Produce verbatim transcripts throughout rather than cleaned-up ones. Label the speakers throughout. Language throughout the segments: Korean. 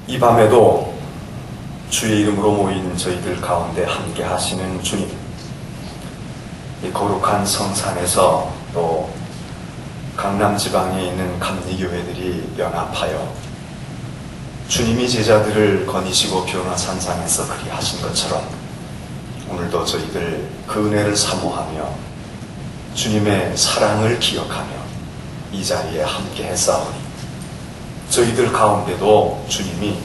Speaker 1: 이 밤에도 주의 이름으로 모인 저희들 가운데 함께 하시는 주님, 이 거룩한 성산에서 또 강남 지방에 있는 감리교회들이 연합하여 주님이 제자들을 거니시고 변화산상에서 그리 하신 것처럼 오늘도 저희들 그 은혜를 사모하며 주님의 사랑을 기억하며 이 자리에 함께 했사오니 저희들 가운데도 주님이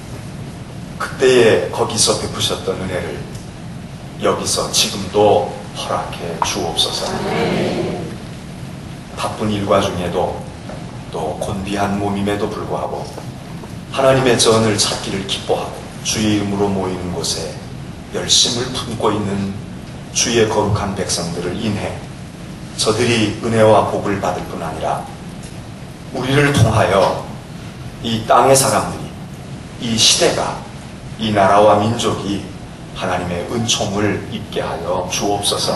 Speaker 1: 그때에 거기서 베푸셨던 은혜를 여기서 지금도 허락해 주옵소서. 바쁜 일과 중에도 또 곤비한 몸임에도 불구하고 하나님의 전을 찾기를 기뻐하고 주의 이름으로 모이는 곳에 열심을 품고 있는 주의 거룩한 백성들을 인해 저들이 은혜와 복을 받을 뿐 아니라 우리를 통하여 이 땅의 사람들이, 이 시대가, 이 나라와 민족이 하나님의 은총을 입게 하여 주옵소서.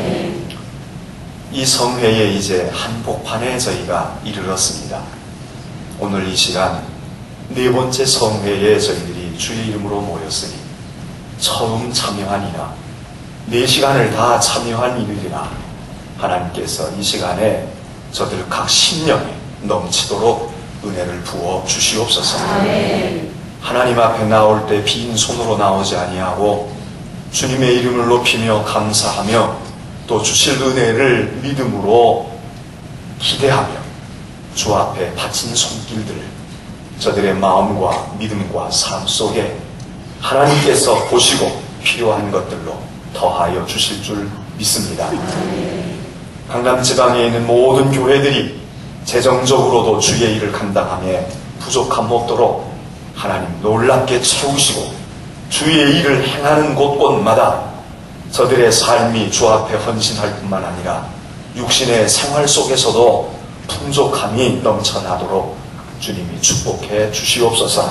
Speaker 1: 이 성회에 이제 한복판에 저희가 이르렀습니다. 오늘 이 시간 네 번째 성회에 저희들이 주의 이름으로 모였으니 처음 참여한 이나 네 시간을 다 참여한 이들이나 하나님께서 이 시간에 저들 각 심령에 넘치도록 은혜를 부어 주시옵소서. 아멘. 하나님 앞에 나올 때 빈 손으로 나오지 아니하고 주님의 이름을 높이며 감사하며 또 주실 은혜를 믿음으로 기대하며 주 앞에 바친 손길들, 저들의 마음과 믿음과 삶 속에 하나님께서 보시고 필요한 것들로 더하여 주실 줄 믿습니다. 아멘. 강남 지방에 있는 모든 교회들이 재정적으로도 주의 일을 감당하며 부족함 없도록 하나님 놀랍게 채우시고 주의 일을 행하는 곳곳마다 저들의 삶이 주 앞에 헌신할 뿐만 아니라 육신의 생활 속에서도 풍족함이 넘쳐나도록 주님이 축복해 주시옵소서.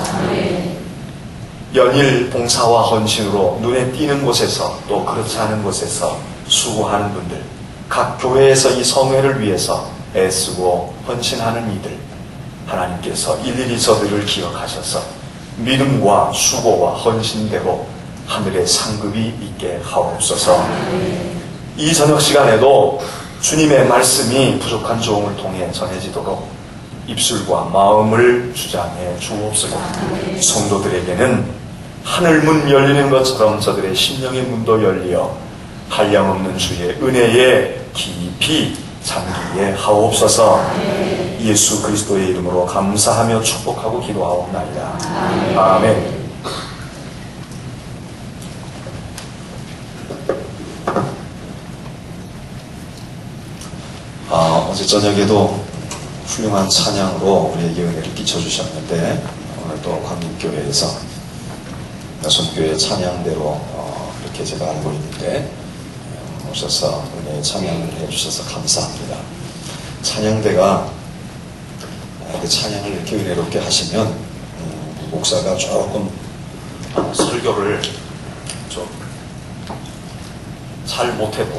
Speaker 1: 연일 봉사와 헌신으로 눈에 띄는 곳에서 또 그렇지 않은 곳에서 수고하는 분들, 각 교회에서 이 성회를 위해서 애쓰고 헌신하는 이들, 하나님께서 일일이 저들을 기억하셔서 믿음과 수고와 헌신대로 하늘의 상급이 있게 하옵소서. 이 저녁 시간에도 주님의 말씀이 부족한 종을 통해 전해지도록 입술과 마음을 주장해 주옵소서. 성도들에게는 하늘문 열리는 것처럼 저들의 심령의 문도 열리어 한량없는 주의 은혜에 깊이 잠기게 하옵소서. 예수 그리스도의 이름으로 감사하며 축복하고 기도하옵나이다. 아멘. 아멘. 아, 어제 저녁에도 훌륭한 찬양으로 우리에게 은혜를 끼쳐주셨는데 오늘도 광림교회에서 여성교회 찬양대로 어, 그렇게 제가 알고 있는데 오셔서 은혜의 찬양을 해주셔서 감사합니다. 찬양대가 그 찬양을 이렇게 은혜롭게 하시면 음, 목사가 조금 어, 설교를 좀 잘 못해도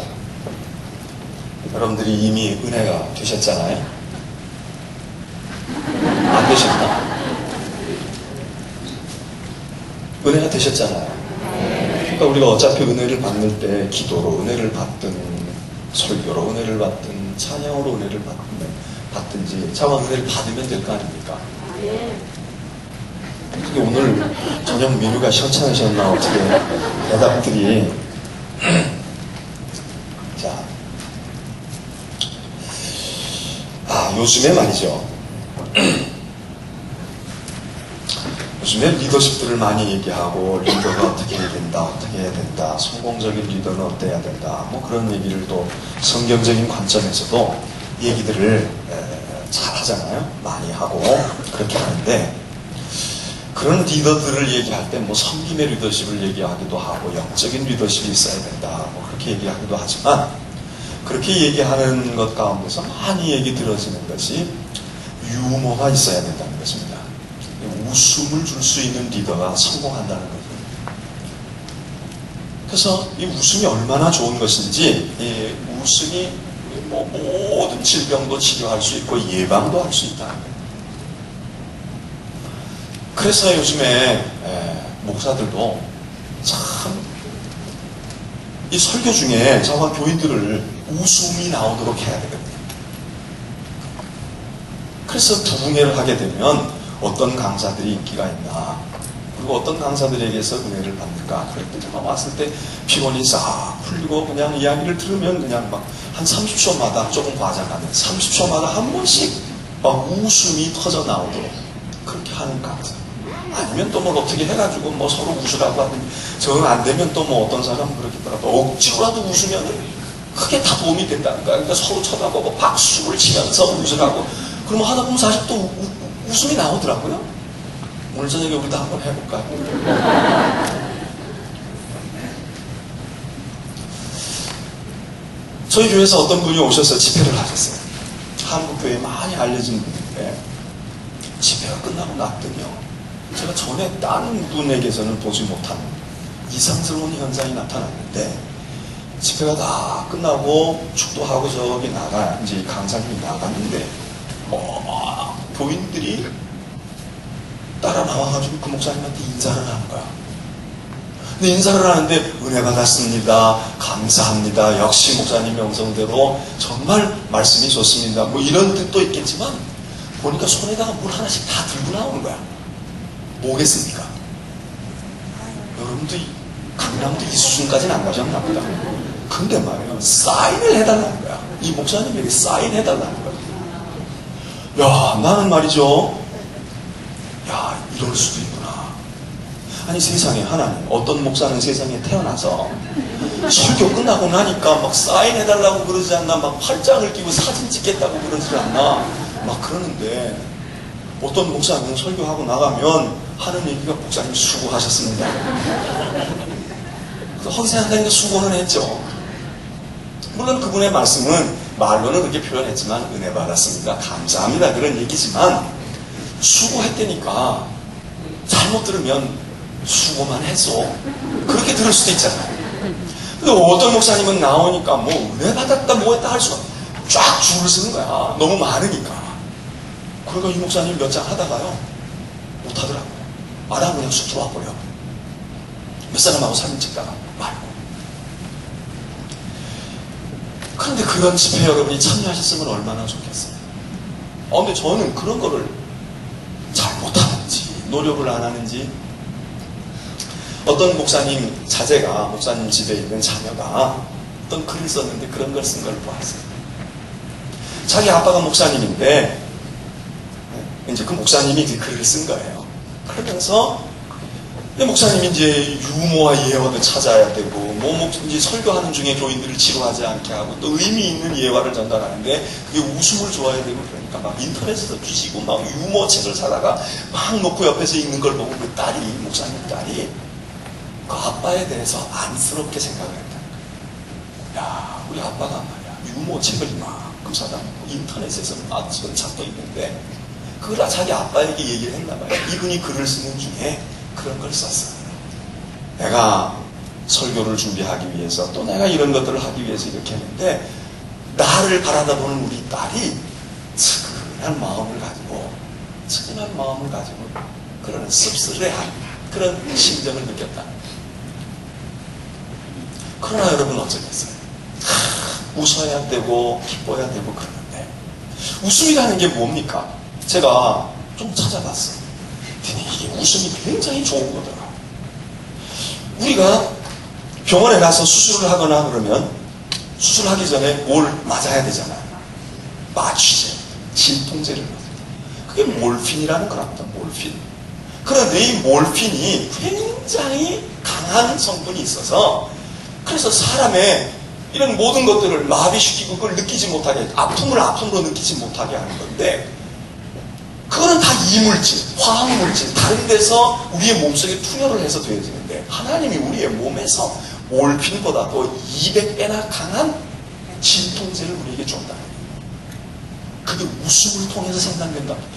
Speaker 1: 여러분들이 이미 은혜가 되셨잖아요. 안 되셨나? 은혜가 되셨잖아요. 그러니까 우리가 어차피 은혜를 받는 때 기도로 은혜를 받든 설교로 은혜를 받든 찬양으로 은혜를 받든, 받든지 차마 은혜를 받으면 될 거 아닙니까? 특히 오늘 저녁 메뉴가 시원찮으셨나 어떻게 대답들이 자, 아 요즘에 말이죠. 요즘에 리더십들을 많이 얘기하고 리더가 어떻게 해야 된다, 어떻게 해야 된다, 성공적인 리더는 어때야 된다, 뭐 그런 얘기를 또 성경적인 관점에서도 얘기들을 잘 하잖아요. 많이 하고 그렇게 하는데 그런 리더들을 얘기할 때 뭐 섬김의 리더십을 얘기하기도 하고 영적인 리더십이 있어야 된다, 뭐 그렇게 얘기하기도 하지만 그렇게 얘기하는 것 가운데서 많이 얘기 들어지는 것이 유머가 있어야 된다는 것입니다. 웃음을 줄 수 있는 리더가 성공한다는 거죠. 그래서 이 웃음이 얼마나 좋은 것인지, 이 웃음이 뭐 모든 질병도 치료할 수 있고 예방도 할 수 있다는 거예요.
Speaker 2: 그래서 요즘에 에, 목사들도 참 이 설교 중에 저와 교인들을 웃음이 나오도록 해야 되거든요. 그래서 부흥회를 하게 되면 어떤 강사들이 인기가 있나, 그리고 어떤 강사들에게서 은혜를 받는가. 그럴 때 제가 왔을 때 피곤이 싹 풀리고 그냥 이야기를 들으면 그냥 막 한 삼십 초마다, 조금 과장하면 삼십 초마다 한 번씩 막 웃음이 터져 나오도록 그렇게 하는 강사. 아니면 또 뭐 어떻게 해가지고 뭐 서로 웃으라고 하든, 정 안 되면 또 뭐 어떤 사람은 그러겠더라도 억지로라도 웃으면 크게 다 도움이 된다는 거야. 그러니까 서로 쳐다보고 박수를 치면서 웃으라고. 그러면 하다 보면 사실 또 우, 우, 웃음이 나오더라고요. 오늘 저녁에 우리도 한번 해볼까요? 저희 교회에서 어떤 분이 오셔서 집회를 하셨어요. 한국교회에 많이 알려진 분인데 집회가 끝나고 났더니요, 제가 전에 다른 분에게서는 보지 못한 이상스러운 현상이 나타났는데, 집회가 다 끝나고 축도하고 저기 나가, 이제 강사님이 나갔는데, 어, 교인들이 따라 나와가지고 그 목사님한테 인사를 하는 거야. 근데 인사를 하는데, 은혜 받았습니다, 감사합니다, 역시 목사님 명성대로 정말 말씀이 좋습니다, 뭐 이런 뜻도 있겠지만, 보니까 손에다가 물 하나씩 다 들고 나오는 거야. 뭐겠습니까? 여러분도 강남도 이 수준까지는 안 가셨나 보다. 근데 말이에요, 사인을 해달라는 거야. 이 목사님에게 사인해달라는 거야. 야, 나는 말이죠, 야, 이럴 수도 있구나. 아니, 세상에 하나님, 어떤 목사는 세상에 태어나서 설교 끝나고 나니까 막 사인해달라고 그러지 않나, 막 팔짱을 끼고 사진 찍겠다고 그러지 않나, 막 그러는데, 어떤 목사는 설교하고 나가면 하는 얘기가, 목사님 수고하셨습니다. 그래서 허기 생각하니까 수고는 했죠. 물론 그분의 말씀은 말로는 그렇게 표현했지만, 은혜 받았습니다, 감사합니다, 그런 얘기지만, 수고했다니까 잘못 들으면 수고만 했어, 그렇게 들을 수도 있잖아요. 근데 어떤 목사님은 나오니까 뭐 은혜 받았다 뭐 했다 할 수가, 쫙 줄을 쓰는 거야. 너무 많으니까. 그러니까 이 목사님 몇 장 하다가요, 못하더라고요. 안 하고 그냥 쑥 들어와 버려. 몇 사람하고 사진 찍다가 말고. 그런데 그런 집회 여러분이 참여하셨으면 얼마나 좋겠어요. 어, 근데 저는 그런 거를 잘 못하는지, 노력을 안 하는지, 어떤 목사님 자제가, 목사님 집에 있는 자녀가 어떤 글을 썼는데 그런 걸 쓴 걸 보았어요. 자기 아빠가 목사님인데, 이제 그 목사님이 그 글을 쓴 거예요. 그러면서, 목사님이 이제 유머와 예화도 찾아야 되고, 뭐, 이제 설교하는 중에 교인들을 지루하지 않게 하고, 또 의미 있는 예화를 전달하는데, 그게 웃음을 좋아해야 되고, 그러니까 막 인터넷에서 뒤지고, 막 유머 책을 사다가 막 놓고 옆에서 읽는 걸 보고, 그 딸이, 목사님 딸이, 그 아빠에 대해서 안쓰럽게 생각을 했다는 거예요. 야, 우리 아빠가 말이야, 유머 책을 이만큼 사다 놓고, 인터넷에서 막 지금 찾고 있는데, 그걸 자기 아빠에게 얘기를 했나 봐요. 이분이 글을 쓰는 중에 그런 걸 썼어요. 내가 설교를 준비하기 위해서, 또 내가 이런 것들을 하기 위해서 이렇게 했는데, 나를 바라다보는 우리 딸이 측은한 마음을 가지고, 측은한 마음을 가지고 그런 씁쓸해한 그런 심정을 느꼈다. 그러나 여러분 어쩌겠어요? 하, 웃어야 되고 기뻐야 되고 그러는데, 웃음이라는 게 뭡니까? 제가 좀 찾아봤어요. 근데 이게 웃음이 굉장히 좋은 거더라. 우리가 병원에 가서 수술을 하거나 그러면 수술하기 전에 뭘 맞아야 되잖아요. 마취제, 진통제를 맞아요. 그게 몰핀이라는 거랍니다. 몰핀. 그런데 이 몰핀이 굉장히 강한 성분이 있어서, 그래서 사람의 이런 모든 것들을 마비시키고 그걸 느끼지 못하게, 아픔을 아픔으로 느끼지 못하게 하는 건데, 그거는 다 이물질, 화학물질, 다른 데서 우리의 몸속에 투여를 해서 되어지는데, 하나님이 우리의 몸에서 몰핀보다도 이백 배나 강한 진통제를 우리에게 줬다. 그게 웃음을 통해서 생산된답니다.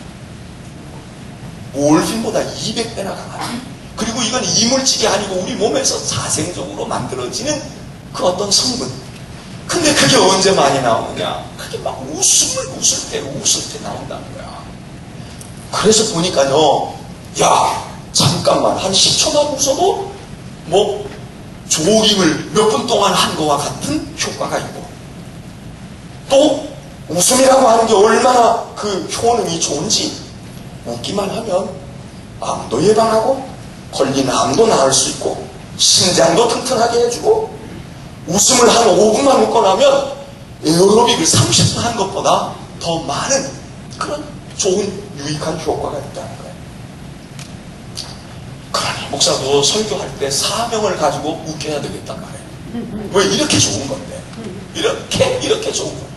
Speaker 2: 몰핀보다 이백 배나 강한. 그리고 이건 이물질이 아니고 우리 몸에서 자생적으로 만들어지는 그 어떤 성분. 근데 그게 언제 많이 나오느냐? 그게 막 웃음을 웃을 때, 웃을 때 나온다는 거야. 그래서 보니까요, 야, 잠깐만, 한 십 초만 웃어도 뭐 조깅을 몇 분 동안 한 거와 같은 효과가 있고, 또 웃음이라고 하는 게 얼마나 그 효능이 좋은지, 웃기만 하면 암도 예방하고 걸린 암도 나을 수 있고 심장도 튼튼하게 해주고, 웃음을 한 오 분만 웃고 나면 에어로빅을 삼십 분 한 것보다 더 많은 그런 좋은 유익한 효과가 있다는 거예요. 그러니 목사도 설교할 때 사명을 가지고 웃겨야 되겠단 말이에요. 왜? 이렇게 좋은 건데, 이렇게 이렇게 좋은 건데.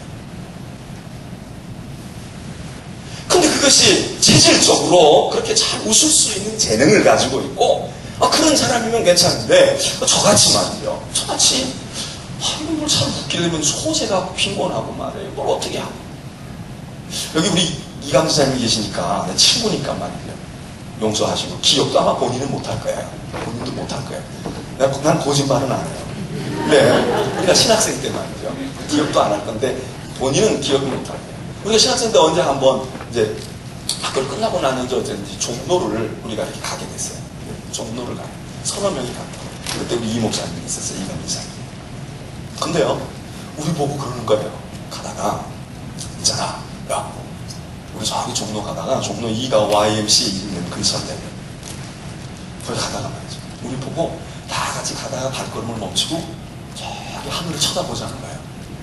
Speaker 2: 근데 그것이 체질적으로 그렇게 잘 웃을 수 있는 재능을 가지고 있고, 아, 그런 사람이면 괜찮은데, 저같이 말이죠. 저같이 한국을 참 웃기려면 소재가 빈곤하고 말이에요. 뭘 어떻게 하고. 여기 우리 이강 지사님이 계시니까, 내 친구니까 말이에요. 용서하시고, 기억도 아마 본인은 못할 거예요. 본인도 못할 거예요. 난, 난 거짓말은 안 해요. 네. 우리가 신학생 때 말이죠. 기억도 안 할 건데, 본인은 기억을 못할 거예요. 우리가 신학생 때 언제 한번, 이제, 학교를 끝나고 나는 저, 이제 종로를 우리가 이렇게 가게 됐어요. 종로를 가요. 서너 명이 갔다. 그때 우리 이 목사님이 있었어요. 이강 목사님. 근데요, 우리 보고 그러는 거예요. 가다가, 있잖아. 야, 우리 저기 종로 가다가, 종로 이가 와이엠씨에 있는 근처인데, 거기 가다가 말이죠. 우리 보고 다 같이 가다가 발걸음을 멈추고, 저기 하늘을 쳐다보자는 거예요.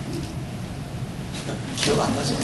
Speaker 2: 기억 안 나지?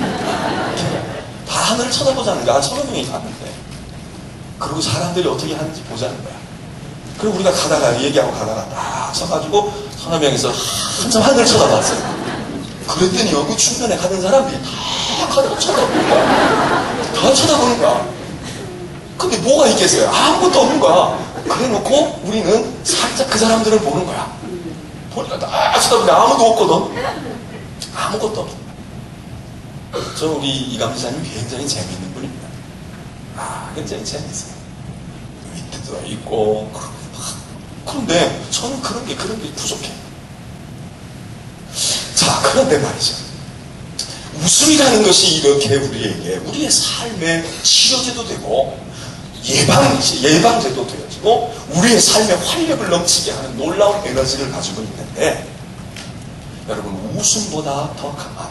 Speaker 2: 다 하늘을 쳐다보자는 거야. 한 서너 명이 갔는데. 그리고 사람들이 어떻게 하는지 보자는 거야. 그리고 우리가 가다가, 얘기하고 가다가 딱 서가지고 서너 명이서 한참 하늘을 쳐다봤어요. 그랬더니 여기 중간에 가는 사람들이 다 하늘을 쳐다보는 거야. 다 쳐다보는 거야. 근데 뭐가 있겠어요? 아무것도 없는 거야. 그래 놓고 우리는 살짝 그 사람들을 보는 거야. 보니까 다 쳐다보는데 아무도 없거든. 아무것도 없어. 저 우리 이강 지사님 굉장히 재미있는 분입니다. 아, 굉장히 재밌어요. 위트도 있고, 그런데 저는 그런 게, 그런 게 부족해요. 자, 그런데 말이죠. 웃음이라는 것이 이렇게 우리에게, 우리의 삶의 치료제도 되고, 예방, 예방제도 되어지고, 우리의 삶에 활력을 넘치게 하는 놀라운 에너지를 가지고 있는데, 여러분, 웃음보다 더 강한,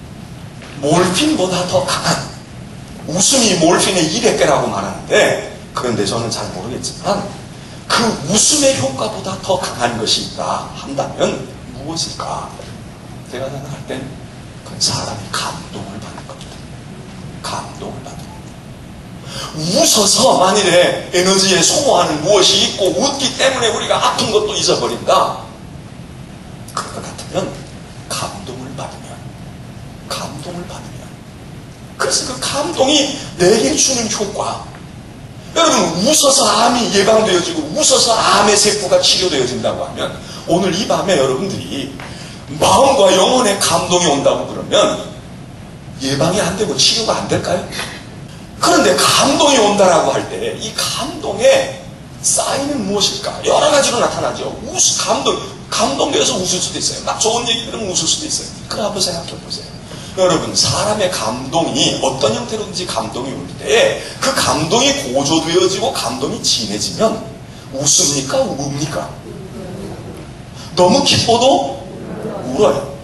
Speaker 2: 몰핀보다 더 강한, 웃음이 몰핀의 일백 배라고 말하는데, 그런데 저는 잘 모르겠지만, 그 웃음의 효과보다 더 강한 것이 있다 한다면 무엇일까? 제가 생각할 땐 그건 사람이 감동을 받는 겁니다. 감동을 받는 겁니다. 웃어서 만일에 에너지에 소모하는 무엇이 있고, 웃기 때문에 우리가 아픈 것도 잊어버린다. 그럴 것 같으면 감동을 받으면, 감동을 받으면, 그래서 그 감동이 내게 주는 효과, 여러분, 웃어서 암이 예방되어지고 웃어서 암의 세포가 치료되어진다고 하면, 오늘 이 밤에 여러분들이 마음과 영혼의 감동이 온다고 그러면 예방이 안 되고 치료가 안 될까요? 그런데 감동이 온다라고 할 때 이 감동의 사인은 무엇일까? 여러 가지로 나타나죠. 웃, 감동, 감동되어서 웃을 수도 있어요. 막 좋은 얘기 들으면 웃을 수도 있어요. 그럼 한번 생각해 보세요. 여러분, 사람의 감동이 어떤 형태로든지 감동이 올 때 그 감동이 고조되어지고 감동이 진해지면 웃습니까? 웁니까? 너무 기뻐도 울어요.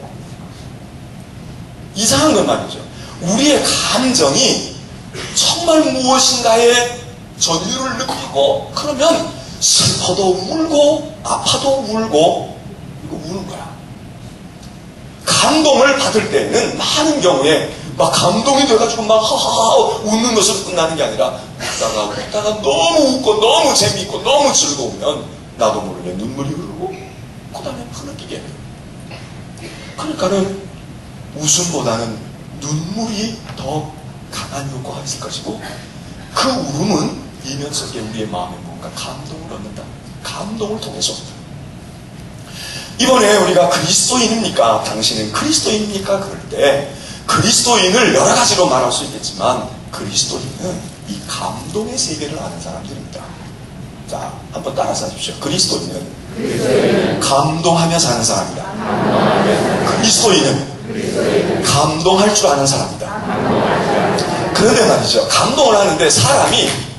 Speaker 2: 이상한 건 말이죠. 우리의 감정이 정말 무엇인가에 전율을 느끼고, 그러면 슬퍼도 울고 아파도 울고, 이거 우는 거야. 감동을 받을 때는 많은 경우에 막 감동이 돼가지고 막 하하하 웃는 것으로 끝나는 게 아니라, 웃다가 웃다가 너무 웃고 너무 재미있고 너무 즐거우면 나도 모르게 눈물이 흐르고 그 다음에 흐느끼게 해요. 그러니까는 웃음보다는 눈물이 더 강한 효과가 있을 것이고, 그 울음은 이면 속에 우리의 마음에 뭔가 감동을 얻는다. 감동을 통해서. 이번에 우리가 그리스도인입니까? 당신은 그리스도인입니까? 그럴 때 그리스도인을 여러 가지로 말할 수 있겠지만, 그리스도인은 이 감동의 세계를 아는 사람들입니다. 자, 한번 따라서 하십시오. 그리스도인은, 그리스도인은 감동하며 사는 사람이다. 감동하며 그리스도인은, 그리스도인은 감동할 줄 아는 사람이다. 그런데 말이죠, 감동을 하는데 사람이